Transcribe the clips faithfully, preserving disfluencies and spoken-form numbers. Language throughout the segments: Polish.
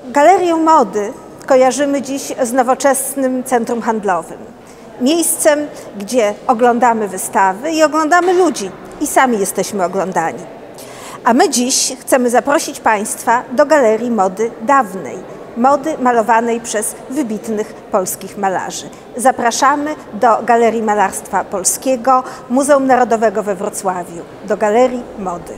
Galerię mody kojarzymy dziś z nowoczesnym centrum handlowym. Miejscem, gdzie oglądamy wystawy i oglądamy ludzi i sami jesteśmy oglądani. A my dziś chcemy zaprosić Państwa do Galerii Mody Dawnej, mody malowanej przez wybitnych polskich malarzy. Zapraszamy do Galerii Malarstwa Polskiego Muzeum Narodowego we Wrocławiu, do Galerii Mody.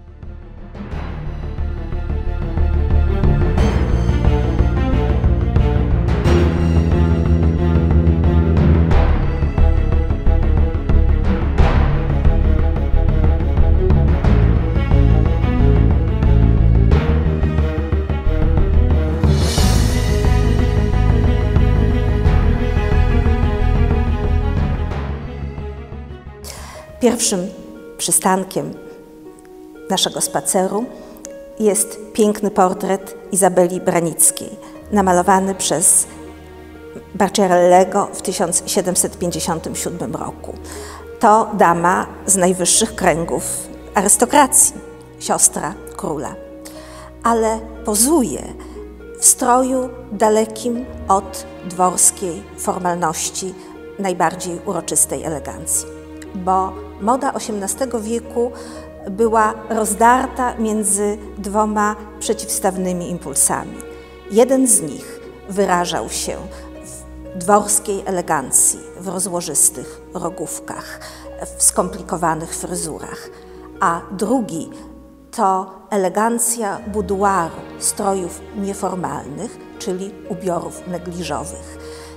Pierwszym przystankiem naszego spaceru jest piękny portret Izabeli Branickiej, namalowany przez Bacciarellego w tysiąc siedemset pięćdziesiątym siódmym roku. To dama z najwyższych kręgów arystokracji, siostra króla, ale pozuje w stroju dalekim od dworskiej formalności, najbardziej uroczystej elegancji. Bo moda osiemnastego wieku była rozdarta między dwoma przeciwstawnymi impulsami. Jeden z nich wyrażał się w dworskiej elegancji, w rozłożystych rogówkach, w skomplikowanych fryzurach, a drugi to elegancja buduaru, strojów nieformalnych, czyli ubiorów negliżowych.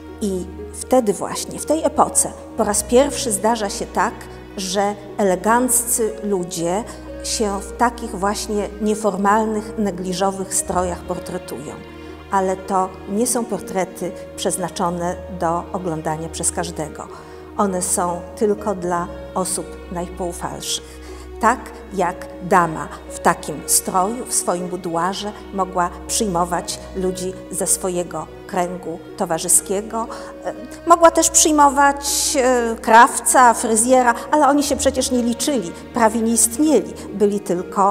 I wtedy właśnie, w tej epoce, po raz pierwszy zdarza się tak, że eleganccy ludzie się w takich właśnie nieformalnych, negliżowych strojach portretują. Ale to nie są portrety przeznaczone do oglądania przez każdego. One są tylko dla osób najpoufalszych. Tak jak dama w takim stroju, w swoim buduarze mogła przyjmować ludzi ze swojego kręgu towarzyskiego. Mogła też przyjmować krawca, fryzjera, ale oni się przecież nie liczyli, prawie nie istnieli, byli tylko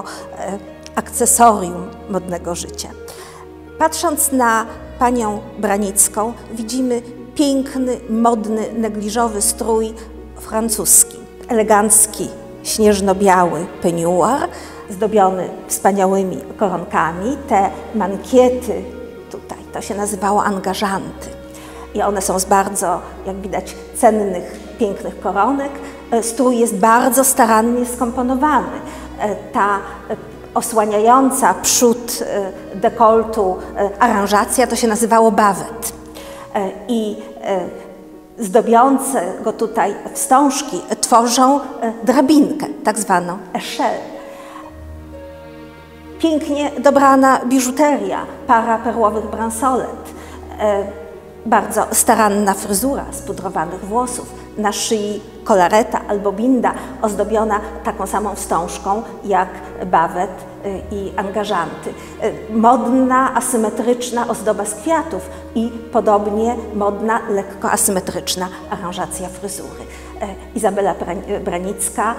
akcesorium modnego życia. Patrząc na panią Branicką, widzimy piękny, modny, negliżowy strój francuski, elegancki, śnieżno-biały peniuar, zdobiony wspaniałymi koronkami. Te mankiety, tutaj to się nazywało angażanty. I one są z bardzo, jak widać, cennych, pięknych koronek. Strój jest bardzo starannie skomponowany. Ta osłaniająca przód dekoltu aranżacja to się nazywało bawet. I zdobiące go tutaj wstążki tworzą drabinkę, tak zwaną échelle. Pięknie dobrana biżuteria, para perłowych bransolet, bardzo staranna fryzura spudrowanych włosów, na szyi kolareta albo binda ozdobiona taką samą wstążką jak bawet i angażanty. Modna, asymetryczna ozdoba z kwiatów i podobnie modna, lekko asymetryczna aranżacja fryzury. Izabela Branicka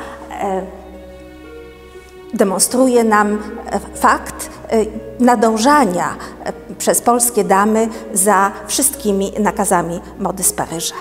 demonstruje nam fakt nadążania przez polskie damy za wszystkimi nakazami mody z Paryża.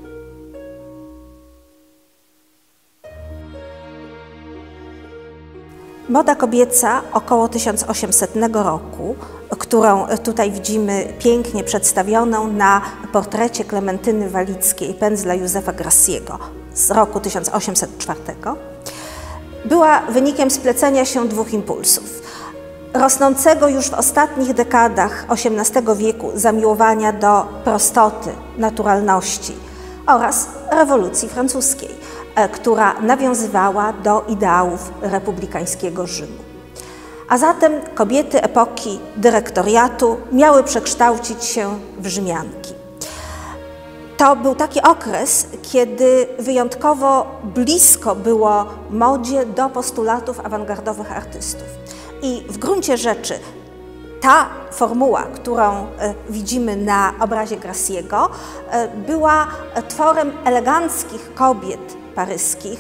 Moda kobieca około tysiąc osiemsetnego roku, którą tutaj widzimy pięknie przedstawioną na portrecie Klementyny Walickiej pędzla Józefa Grassiego z roku tysiąc osiemset czwartego, była wynikiem splecenia się dwóch impulsów. Rosnącego już w ostatnich dekadach osiemnastego wieku zamiłowania do prostoty, naturalności oraz rewolucji francuskiej, która nawiązywała do ideałów republikańskiego Rzymu. A zatem kobiety epoki dyrektoriatu miały przekształcić się w Rzymianki. To był taki okres, kiedy wyjątkowo blisko było modzie do postulatów awangardowych artystów. I w gruncie rzeczy ta formuła, którą widzimy na obrazie Grassiego, była tworem eleganckich kobiet paryskich,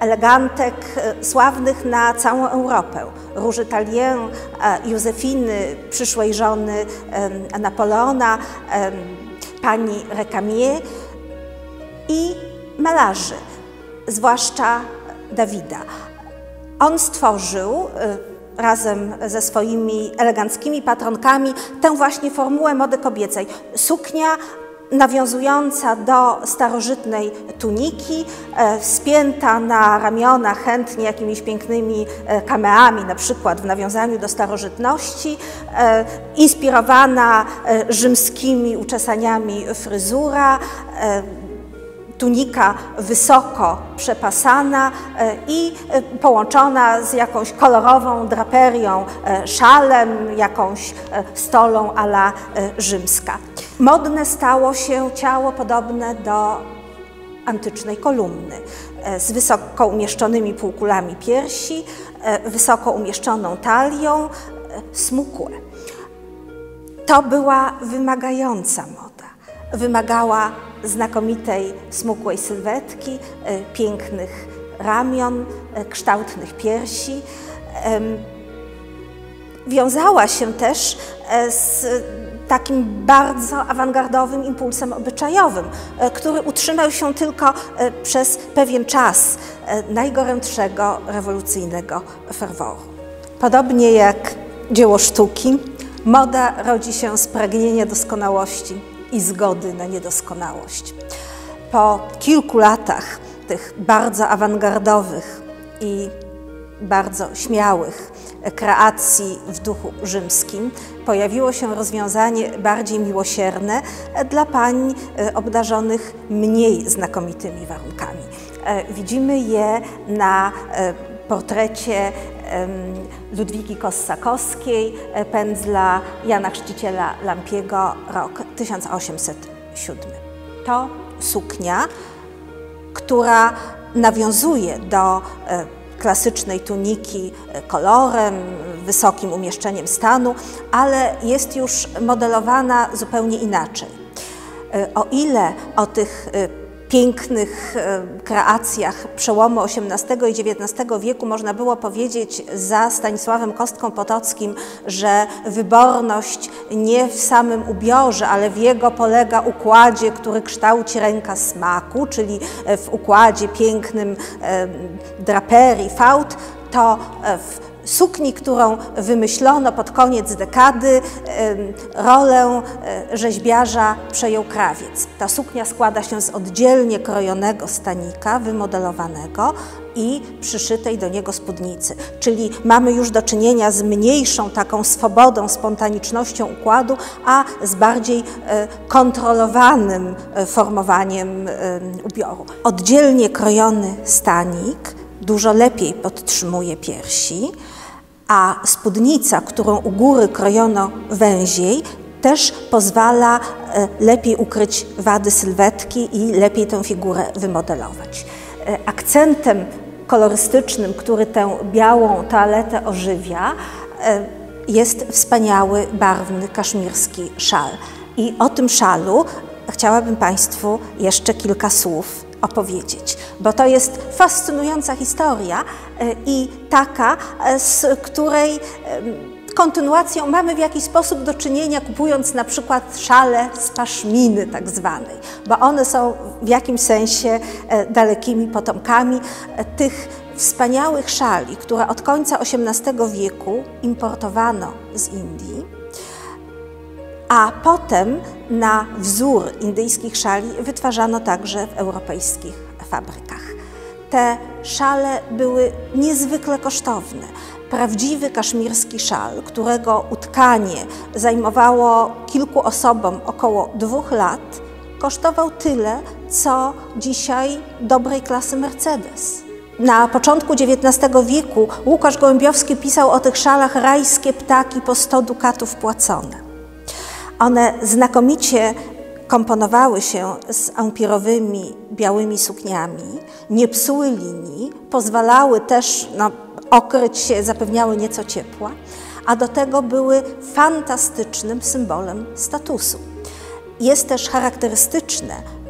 elegantek sławnych na całą Europę. Róży Tallien, Józefiny, przyszłej żony Napoleona, pani Recamier i malarzy, zwłaszcza Dawida. On stworzył razem ze swoimi eleganckimi patronkami tę właśnie formułę mody kobiecej. Suknia nawiązująca do starożytnej tuniki, e, spięta na ramiona chętnie jakimiś pięknymi e, kameami, na przykład w nawiązaniu do starożytności, e, inspirowana e, rzymskimi uczesaniami fryzura, e, tunika wysoko przepasana i połączona z jakąś kolorową draperią, szalem, jakąś stolą a la rzymska. Modne stało się ciało podobne do antycznej kolumny, z wysoko umieszczonymi półkulami piersi, wysoko umieszczoną talią, smukłe. To była wymagająca moda. Wymagała znakomitej, smukłej sylwetki, pięknych ramion, kształtnych piersi. Wiązała się też z takim bardzo awangardowym impulsem obyczajowym, który utrzymał się tylko przez pewien czas najgorętszego rewolucyjnego ferworu. Podobnie jak dzieło sztuki, moda rodzi się z pragnienia doskonałości i zgody na niedoskonałość. Po kilku latach tych bardzo awangardowych i bardzo śmiałych kreacji w duchu rzymskim pojawiło się rozwiązanie bardziej miłosierne dla pań obdarzonych mniej znakomitymi warunkami. Widzimy je na portrecie Ludwiki Kossakowskiej, pędzla Jana Chrzciciela Lampiego, rok tysiąc osiemset siódmy. To suknia, która nawiązuje do klasycznej tuniki kolorem, wysokim umieszczeniem stanu, ale jest już modelowana zupełnie inaczej. O ile o tych pięknych kreacjach przełomu osiemnastego i dziewiętnastego wieku można było powiedzieć za Stanisławem Kostką Potockim, że wyborność nie w samym ubiorze, ale w jego polega układzie, który kształci ręka smaku, czyli w układzie pięknym draperii, fałd, to w sukni, którą wymyślono pod koniec dekady, rolę rzeźbiarza przejął krawiec. Ta suknia składa się z oddzielnie krojonego stanika, wymodelowanego i przyszytej do niego spódnicy. Czyli mamy już do czynienia z mniejszą taką swobodą, spontanicznością układu, a z bardziej kontrolowanym formowaniem ubioru. Oddzielnie krojony stanik dużo lepiej podtrzymuje piersi, a spódnica, którą u góry krojono węziej, też pozwala lepiej ukryć wady sylwetki i lepiej tę figurę wymodelować. Akcentem kolorystycznym, który tę białą toaletę ożywia, jest wspaniały, barwny, kaszmirski szal. I o tym szalu chciałabym Państwu jeszcze kilka słów opowiedzieć, bo to jest fascynująca historia i taka, z której kontynuacją mamy w jakiś sposób do czynienia, kupując na przykład szale z paszminy tak zwanej, bo one są w jakimś sensie dalekimi potomkami tych wspaniałych szali, które od końca osiemnastego wieku importowano z Indii, a potem na wzór indyjskich szali wytwarzano także w europejskich fabrykach. Te szale były niezwykle kosztowne. Prawdziwy kaszmirski szal, którego utkanie zajmowało kilku osobom około dwóch lat, kosztował tyle, co dzisiaj dobrej klasy Mercedes. Na początku dziewiętnastego wieku Łukasz Gołębiowski pisał o tych szalach: rajskie ptaki po sto dukatów płacone. One znakomicie komponowały się z ampirowymi białymi sukniami, nie psuły linii, pozwalały też no, okryć się, zapewniały nieco ciepła, a do tego były fantastycznym symbolem statusu. Jest też charakterystyczne,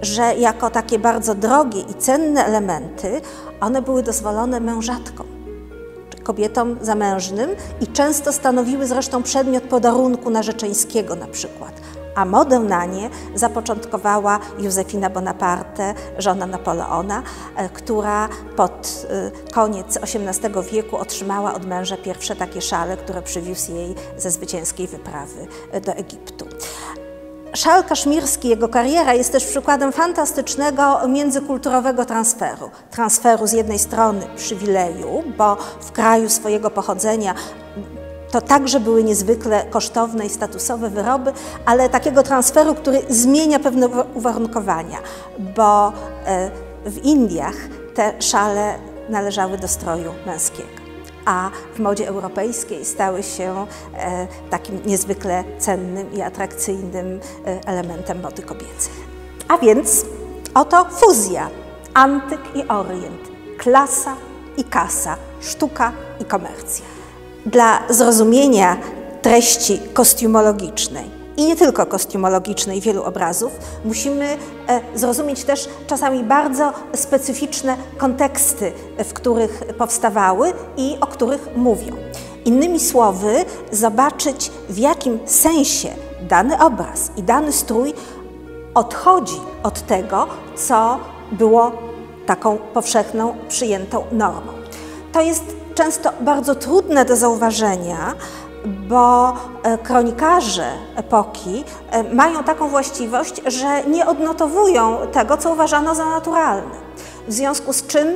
że jako takie bardzo drogie i cenne elementy one były dozwolone mężatkom, czy kobietom zamężnym i często stanowiły zresztą przedmiot podarunku narzeczeńskiego na przykład. A modę na nie zapoczątkowała Józefina Bonaparte, żona Napoleona, która pod koniec osiemnastego wieku otrzymała od męża pierwsze takie szale, które przywiózł jej ze zwycięskiej wyprawy do Egiptu. Szal kaszmirski, jego kariera jest też przykładem fantastycznego międzykulturowego transferu. Transferu z jednej strony przywileju, bo w kraju swojego pochodzenia to także były niezwykle kosztowne i statusowe wyroby, ale takiego transferu, który zmienia pewne uwarunkowania, bo w Indiach te szale należały do stroju męskiego, a w modzie europejskiej stały się takim niezwykle cennym i atrakcyjnym elementem mody kobiecej. A więc oto fuzja, antyk i orient, klasa i kasa, sztuka i komercja. Dla zrozumienia treści kostiumologicznej i nie tylko kostiumologicznej wielu obrazów musimy zrozumieć też czasami bardzo specyficzne konteksty, w których powstawały i o których mówią. Innymi słowy, zobaczyć, w jakim sensie dany obraz i dany strój odchodzi od tego, co było taką powszechną, przyjętą normą. To jest często bardzo trudne do zauważenia, bo kronikarze epoki mają taką właściwość, że nie odnotowują tego, co uważano za naturalne. W związku z czym,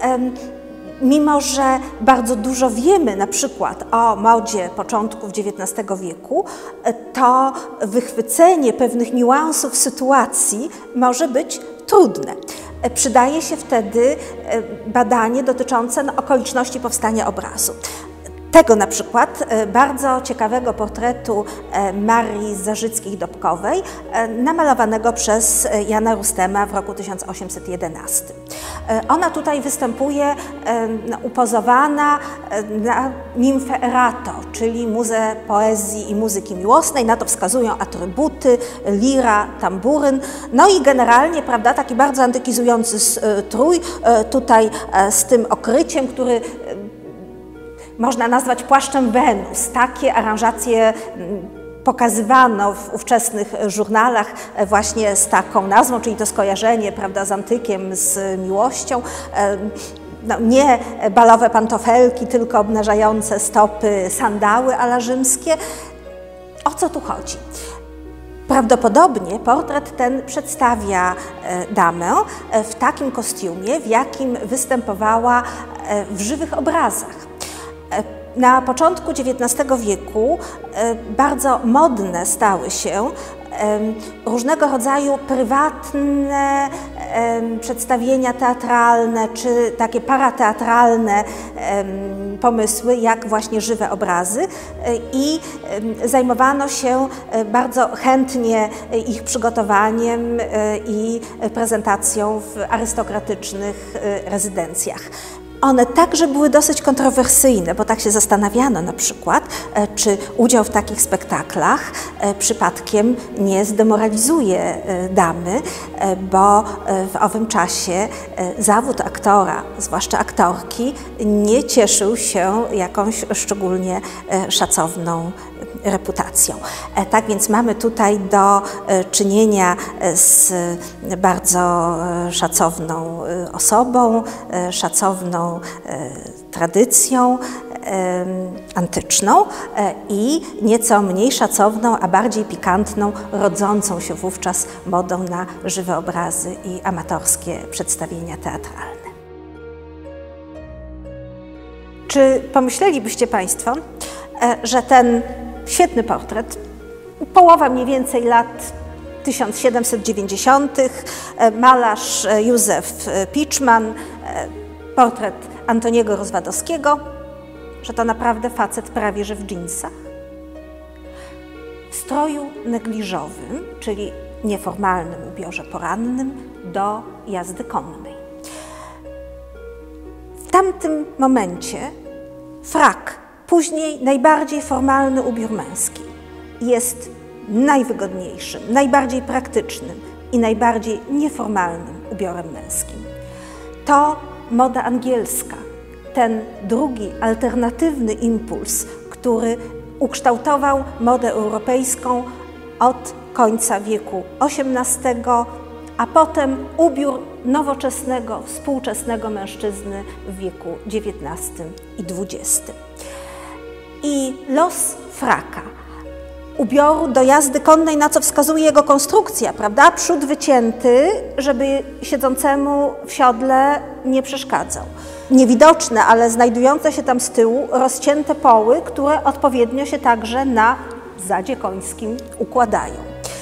mimo że bardzo dużo wiemy na przykład o modzie początków dziewiętnastego wieku, to wychwycenie pewnych niuansów sytuacji może być trudne. Przydaje się wtedy badanie dotyczące no, okoliczności powstania obrazu. Tego na przykład bardzo ciekawego portretu Marii Zarzyckich-Dobkowej, namalowanego przez Jana Rustema w roku tysiąc osiemset jedenastym. Ona tutaj występuje no, upozowana na nimfę Erato, czyli muzę poezji i muzyki miłosnej. Na to wskazują atrybuty, lira, tamburyn. No i generalnie, prawda, taki bardzo antykizujący strój, tutaj z tym okryciem, który można nazwać płaszczem Wenus. Takie aranżacje pokazywano w ówczesnych żurnalach właśnie z taką nazwą, czyli to skojarzenie, prawda, z antykiem, z miłością. No, nie balowe pantofelki, tylko obnażające stopy sandały a la rzymskie. O co tu chodzi? Prawdopodobnie portret ten przedstawia damę w takim kostiumie, w jakim występowała w żywych obrazach. Na początku dziewiętnastego wieku bardzo modne stały się różnego rodzaju prywatne przedstawienia teatralne, czy takie parateatralne pomysły, jak właśnie żywe obrazy, i zajmowano się bardzo chętnie ich przygotowaniem i prezentacją w arystokratycznych rezydencjach. One także były dosyć kontrowersyjne, bo tak się zastanawiano na przykład, czy udział w takich spektaklach przypadkiem nie zdemoralizuje damy, bo w owym czasie zawód aktora, zwłaszcza aktorki, nie cieszył się jakąś szczególnie szacowną reputacją. Tak więc mamy tutaj do czynienia z bardzo szacowną osobą, szacowną tradycją antyczną i nieco mniej szacowną, a bardziej pikantną, rodzącą się wówczas modą na żywe obrazy i amatorskie przedstawienia teatralne. Czy pomyślelibyście Państwo, że ten świetny portret, połowa mniej więcej lat tysiąc siedemset dziewięćdziesiątych, malarz Józef Piczman, portret Antoniego Rozwadowskiego, że to naprawdę facet prawie że w dżinsach? W stroju negliżowym, czyli nieformalnym ubiorze porannym do jazdy konnej. W tamtym momencie frak, później najbardziej formalny ubiór męski, jest najwygodniejszym, najbardziej praktycznym, i najbardziej nieformalnym ubiorem męskim. To moda angielska, ten drugi, alternatywny impuls, który ukształtował modę europejską od końca wieku osiemnastego, a potem ubiór nowoczesnego, współczesnego mężczyzny w wieku dziewiętnastym i dwudziestym. I los fraka, ubioru do jazdy konnej, na co wskazuje jego konstrukcja, prawda? Przód wycięty, żeby siedzącemu w siodle nie przeszkadzał. Niewidoczne, ale znajdujące się tam z tyłu rozcięte poły, które odpowiednio się także na zadzie końskim układają.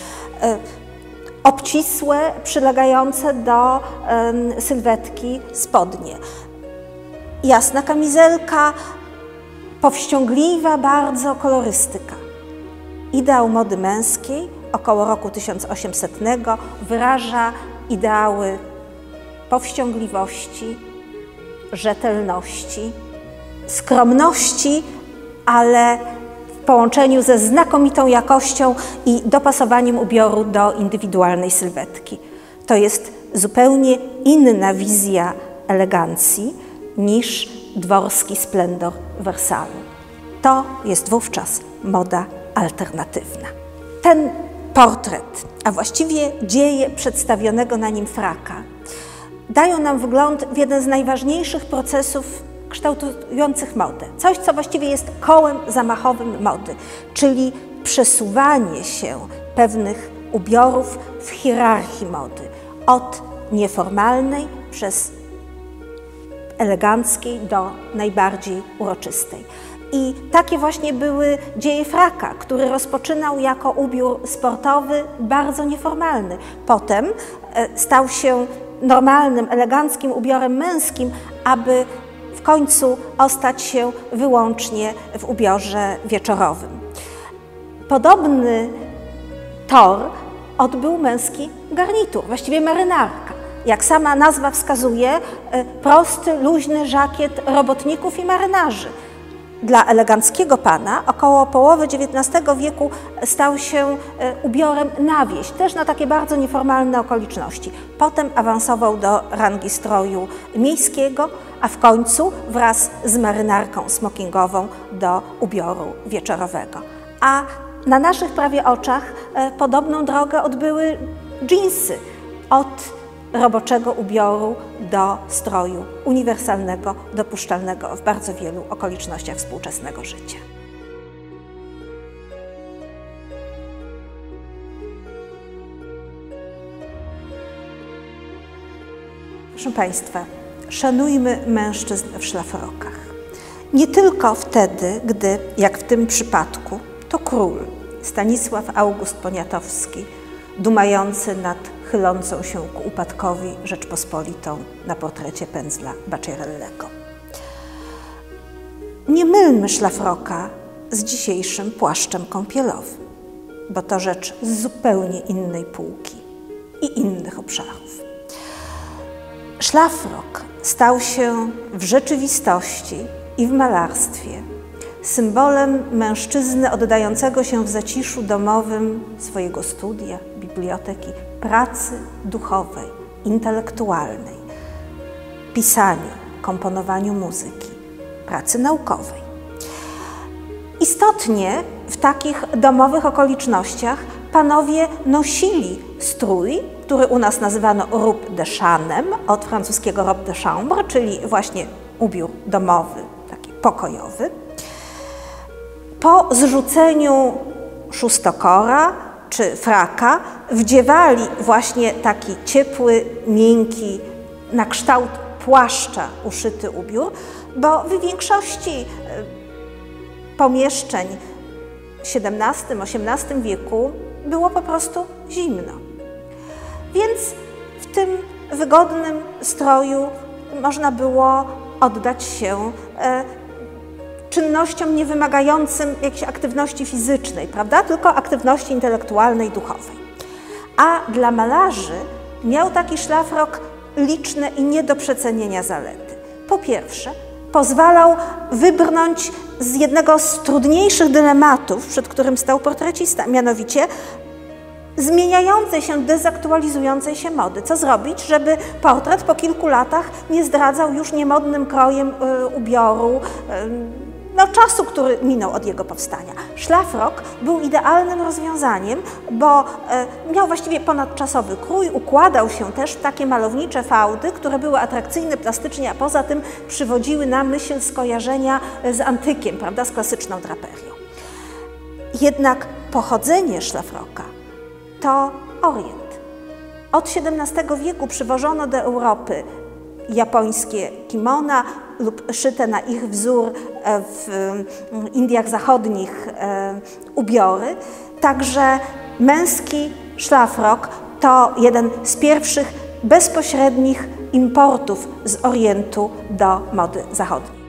Obcisłe, przylegające do sylwetki spodnie. Jasna kamizelka, powściągliwa bardzo kolorystyka. Ideał mody męskiej około roku tysiąc osiemsetnego wyraża ideały powściągliwości, rzetelności, skromności, ale w połączeniu ze znakomitą jakością i dopasowaniem ubioru do indywidualnej sylwetki. To jest zupełnie inna wizja elegancji niż dworski splendor Wersalu. To jest wówczas moda alternatywna. Ten portret, a właściwie dzieje przedstawionego na nim fraka, dają nam wgląd w jeden z najważniejszych procesów kształtujących modę. Coś, co właściwie jest kołem zamachowym mody, czyli przesuwanie się pewnych ubiorów w hierarchii mody. Od nieformalnej przez eleganckiej do najbardziej uroczystej. I takie właśnie były dzieje fraka, który rozpoczynał jako ubiór sportowy, bardzo nieformalny. Potem stał się normalnym, eleganckim ubiorem męskim, aby w końcu ostać się wyłącznie w ubiorze wieczorowym. Podobny tor odbył męski garnitur, właściwie marynarka. Jak sama nazwa wskazuje, prosty, luźny żakiet robotników i marynarzy. Dla eleganckiego pana około połowy dziewiętnastego wieku stał się ubiorem na wieś, też na takie bardzo nieformalne okoliczności. Potem awansował do rangi stroju miejskiego, a w końcu wraz z marynarką smokingową do ubioru wieczorowego. A na naszych prawie oczach podobną drogę odbyły dżinsy od roboczego ubioru do stroju uniwersalnego, dopuszczalnego w bardzo wielu okolicznościach współczesnego życia. Proszę Państwa, szanujmy mężczyzn w szlafrokach. Nie tylko wtedy, gdy, jak w tym przypadku, to król Stanisław August Poniatowski, dumający nad chylącą się ku upadkowi Rzeczpospolitą na portrecie pędzla Bacciarellego. Nie mylmy szlafroka z dzisiejszym płaszczem kąpielowym, bo to rzecz z zupełnie innej półki i innych obszarów. Szlafrok stał się w rzeczywistości i w malarstwie symbolem mężczyzny oddającego się w zaciszu domowym swojego studia, biblioteki, pracy duchowej, intelektualnej, pisaniu, komponowaniu muzyki, pracy naukowej. Istotnie w takich domowych okolicznościach panowie nosili strój, który u nas nazywano robe de chambre, od francuskiego robe de chambre, czyli właśnie ubiór domowy, taki pokojowy. Po zrzuceniu szóstokora czy fraka wdziewali właśnie taki ciepły, miękki, na kształt płaszcza uszyty ubiór, bo w większości pomieszczeń w siedemnastym, osiemnastym wieku było po prostu zimno. Więc w tym wygodnym stroju można było oddać się czynnościom niewymagającym jakiejś aktywności fizycznej, prawda? Tylko aktywności intelektualnej i duchowej. A dla malarzy miał taki szlafrok liczne i nie do przecenienia zalety. Po pierwsze, pozwalał wybrnąć z jednego z trudniejszych dylematów, przed którym stał portrecista, mianowicie zmieniającej się, dezaktualizującej się mody. Co zrobić, żeby portret po kilku latach nie zdradzał już niemodnym krojem y, ubioru, y, no, czasu, który minął od jego powstania. Szlafrok był idealnym rozwiązaniem, bo y, miał właściwie ponadczasowy krój, układał się też w takie malownicze fałdy, które były atrakcyjne plastycznie, a poza tym przywodziły na myśl skojarzenia z antykiem, prawda, z klasyczną draperią. Jednak pochodzenie szlafroka to Orient. Od siedemnastego wieku przywożono do Europy japońskie kimona lub szyte na ich wzór w Indiach Zachodnich ubiory. Także męski szlafrok to jeden z pierwszych bezpośrednich importów z Orientu do mody zachodniej.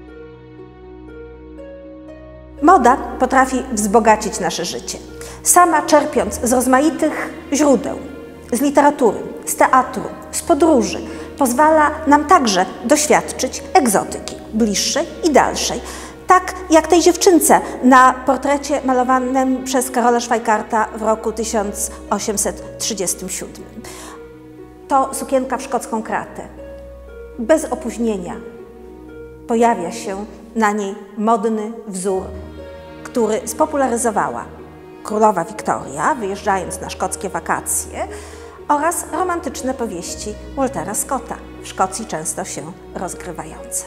Moda potrafi wzbogacić nasze życie. Sama czerpiąc z rozmaitych źródeł, z literatury, z teatru, z podróży, pozwala nam także doświadczyć egzotyki, bliższej i dalszej. Tak jak tej dziewczynce na portrecie malowanym przez Karola Schweikarta w roku tysiąc osiemset trzydziestym siódmym. To sukienka w szkocką kratę. Bez opóźnienia pojawia się na niej modny wzór, który spopularyzowała królowa Wiktoria, wyjeżdżając na szkockie wakacje, oraz romantyczne powieści Waltera Scotta, w Szkocji często się rozgrywające.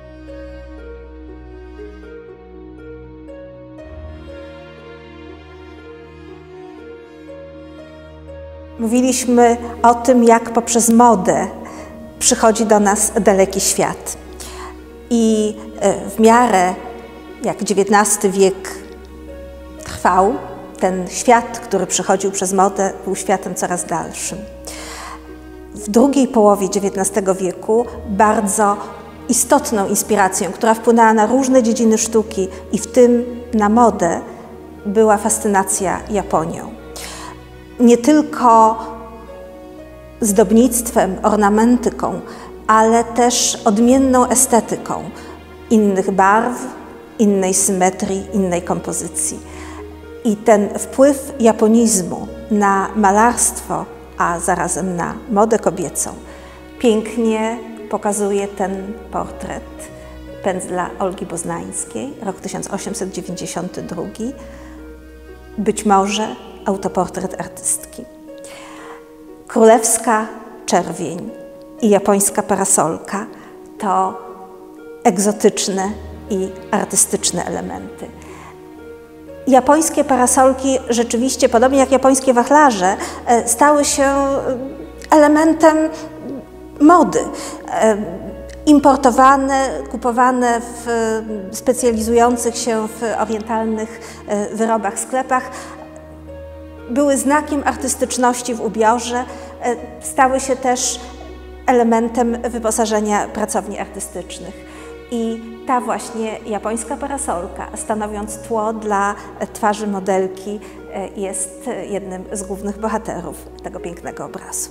Mówiliśmy o tym, jak poprzez modę przychodzi do nas daleki świat. I w miarę jak dziewiętnasty wiek trwał, ten świat, który przychodził przez modę, był światem coraz dalszym. W drugiej połowie dziewiętnastego wieku bardzo istotną inspiracją, która wpłynęła na różne dziedziny sztuki i w tym na modę, była fascynacja Japonią. Nie tylko zdobnictwem, ornamentyką, ale też odmienną estetyką innych barw, innej symetrii, innej kompozycji. I ten wpływ japonizmu na malarstwo, a zarazem na modę kobiecą, pięknie pokazuje ten portret pędzla Olgi Boznańskiej, rok tysiąc osiemset dziewięćdziesiąty drugi, być może autoportret artystki. Królewska czerwień i japońska parasolka to egzotyczne i artystyczne elementy. Japońskie parasolki rzeczywiście, podobnie jak japońskie wachlarze, stały się elementem mody. Importowane, kupowane w specjalizujących się w orientalnych wyrobach sklepach, były znakiem artystyczności w ubiorze, stały się też elementem wyposażenia pracowni artystycznych. I ta właśnie japońska parasolka, stanowiąc tło dla twarzy modelki, jest jednym z głównych bohaterów tego pięknego obrazu.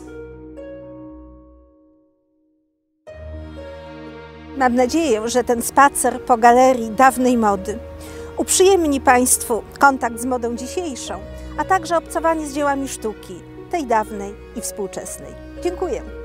Mam nadzieję, że ten spacer po galerii dawnej mody uprzyjemni Państwu kontakt z modą dzisiejszą, a także obcowanie z dziełami sztuki, tej dawnej i współczesnej. Dziękuję.